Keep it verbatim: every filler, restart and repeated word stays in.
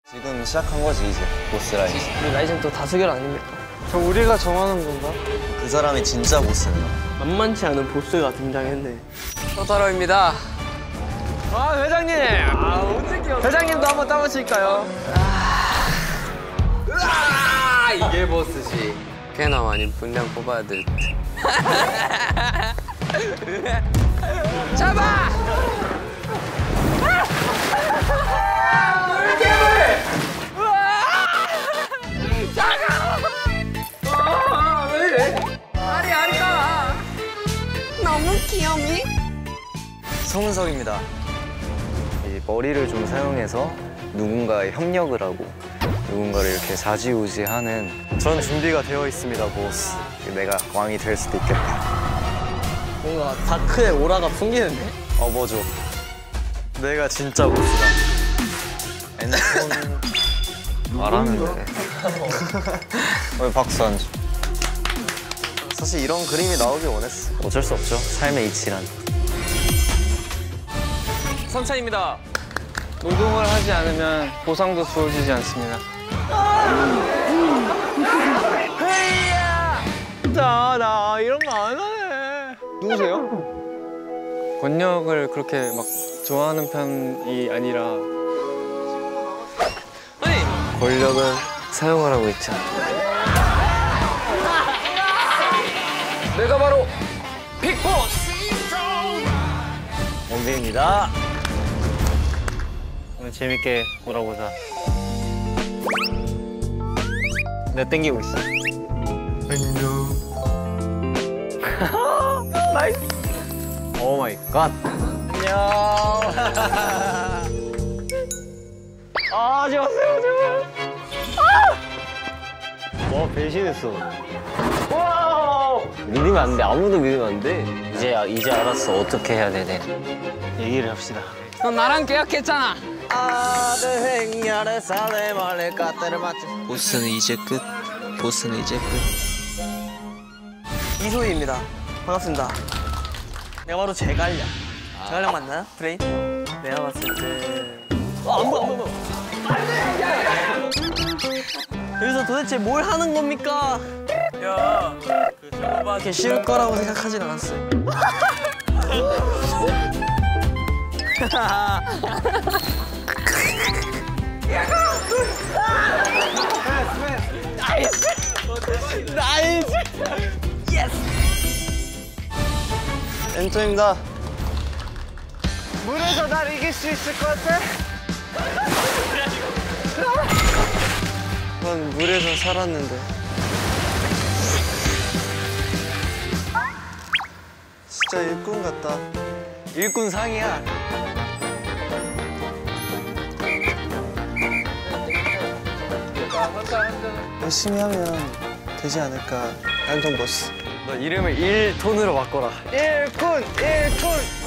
지금 시작한 거지 이제 보스 라인. 우리 라이젠 또 다수결 아닙니까? 저 우리가 정하는 건가? 그 사람이 진짜 보스네요. 만만치 않은 보스가 등장했네. 서타로입니다. 아 회장님! 아 언제 끼워? 회장님도 한번 따보실까요? 아, 이게 보스지. 꽤나 많이 분량 뽑아야 될 듯. 잡아! 물개물! 잠깐! 아, 왜 이래? 아리, 아리가! 너무 귀여미? 성은석입니다. 이 머리를 좀 사용해서 누군가의 협력을 하고 누군가를 이렇게 좌지우지하는 전 준비가 되어 있습니다, 보스. 내가 왕이 될 수도 있겠다. 뭔가 다크의 오라가 풍기는데? 어, 뭐죠? 내가 진짜 보스다. 핸드폰 말하는데 왜 박수 안 줘? 사실 이런 그림이 나오길 원했어. 어쩔 수 없죠, 삶의 이치란. 선차입니다. 노동을 하지 않으면 보상도 주어지지 않습니다. 헤이야! 나, 나 이런 거 안 하네. 누구세요? 권력을 그렇게 막 좋아하는 편이 아니라. 아니! 권력은 사용하라고 했잖아. 내가 바로 빅보스! 원빈입니다. 오늘 재밌게 놀아보자. 내가 땡기고 있어. 안녕. 나이스. 오 마이 갓. 안녕. 아, 하지 마세요, 제발. 아! 와, 배신했어. 와! 믿으면 안 돼. 아무도 믿으면 안 돼. 이제, 이제 알았어. 어떻게 해야 되네. 얘기를 합시다. 너 나랑 계약했잖아. 보스는 이제 끝. 보스는 이제 끝. 이소희입니다. 반갑습니다. 내가 바로 제갈량. 제갈량 맞나요? 브레인? 내가 봤을 때... 어, 안 보여, 안 보여. 여기서 도대체 뭘 하는 겁니까? 야, 그 저거밖에 쉬울 거라고 생각하진 않았어요. 나이스! 나이스! 예스! 엔터입니다. 물에서 날 이길 수 있을 것 같아? 난 물에서 살았는데. 진짜 일꾼 같다. 일꾼 상이야. 열심히 하면 되지 않을까. 한정 보스. 너 이름을 일 톤으로 바꿔라. 일꾼! 일꾼!